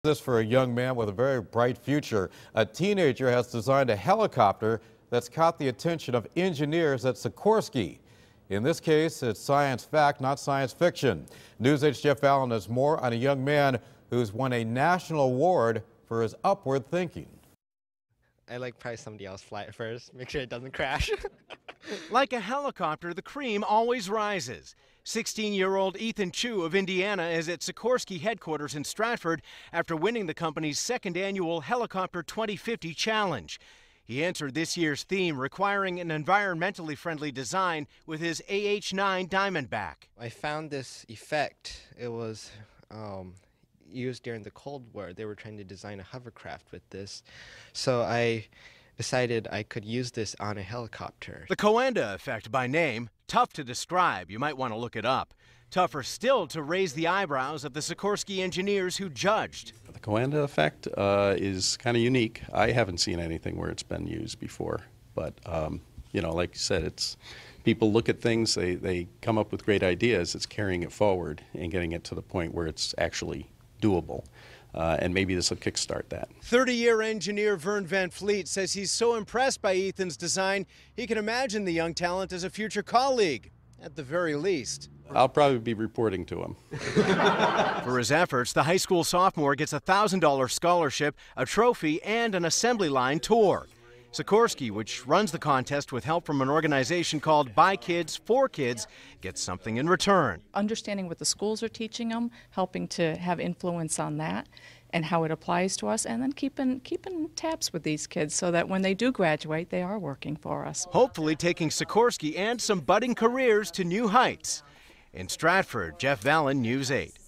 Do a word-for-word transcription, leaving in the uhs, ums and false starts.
This for a young man with a very bright future. A teenager has designed a helicopter that's caught the attention of engineers at Sikorsky. In this case, it's science fact, not science fiction. News eight's Jeff Allen has more on a young man who's won a national award for his upward thinking. I like probably somebody else fly it first, make sure it doesn't crash. Like a helicopter, the cream always rises. sixteen-year-old Ethan Chu of Indiana is at Sikorsky headquarters in Stratford after winning the company's second annual Helicopter twenty fifty Challenge. He answered this year's theme, requiring an environmentally friendly design with his A H nine Diamondback. I found this effect. It was um, used during the Cold War. They were trying to design a hovercraft with this. So I decided I could use this on a helicopter. The Coanda effect by name, tough to describe. You might want to look it up. Tougher still to raise the eyebrows of the Sikorsky engineers who judged. The Coanda effect uh, is kind of unique. I haven't seen anything where it's been used before. But, um, you know, like you said, it's people look at things, they, they come up with great ideas. It's carrying it forward and getting it to the point where it's actually doable. Uh, and maybe this will kickstart that. thirty-year engineer Vern Van Fleet says he's so impressed by Ethan's design, he can imagine the young talent as a future colleague, at the very least. I'll probably be reporting to him. For his efforts, the high school sophomore gets a one thousand dollar scholarship, a trophy, and an assembly line tour. Sikorsky, which runs the contest with help from an organization called By Kids, For Kids, gets something in return. Understanding what the schools are teaching them, helping to have influence on that and how it applies to us, and then keeping, keeping tabs with these kids so that when they do graduate, they are working for us. Hopefully taking Sikorsky and some budding careers to new heights. In Stratford, Jeff Allen, News eight.